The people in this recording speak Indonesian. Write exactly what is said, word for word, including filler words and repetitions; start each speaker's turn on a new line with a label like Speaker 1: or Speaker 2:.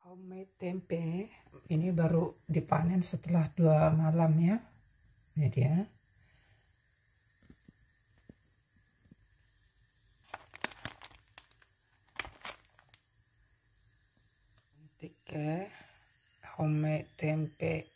Speaker 1: Homemade tempe ini baru dipanen setelah dua malam ya. Ini dia. Cantik ya, homemade tempe